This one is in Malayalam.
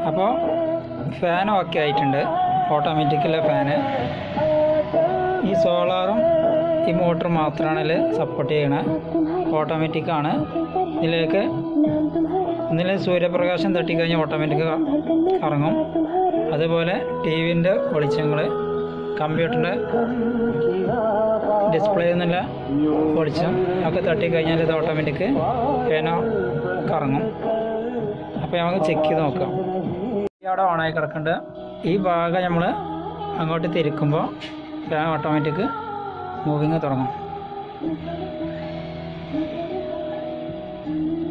അപ്പോൾ ഫാൻ ഓക്കെ ആയിട്ടുണ്ട്, ഓട്ടോമാറ്റിക്കുള്ള ഫാന്. ഈ സോളാറും ഈ മോട്ടർ മാത്രമാണ് ഇതിൽ സപ്പോർട്ട് ചെയ്യണത്. ഓട്ടോമാറ്റിക്കാണ്. ഇതിൽ സൂര്യപ്രകാശം തട്ടിക്കഴിഞ്ഞാൽ ഓട്ടോമാറ്റിക് കറങ്ങും. അതുപോലെ ടി വിൻ്റെ വെളിച്ചങ്ങൾ, കമ്പ്യൂട്ടറിൻ്റെ ഡിസ്പ്ലേ എന്നുള്ള വെളിച്ചം ഒക്കെ തട്ടിക്കഴിഞ്ഞാൽ ഇത് ഓട്ടോമാറ്റിക് ഫാനോ കറങ്ങും. അപ്പോൾ നമുക്ക് ചെക്ക് ചെയ്ത് നോക്കാം. അവിടെ ഓണായി കിടക്കുന്നുണ്ട്. ഈ ഭാഗം നമ്മൾ അങ്ങോട്ട് തിരിക്കുമ്പോൾ ഫാൻ ഓട്ടോമാറ്റിക് മൂവിങ് തുടങ്ങും.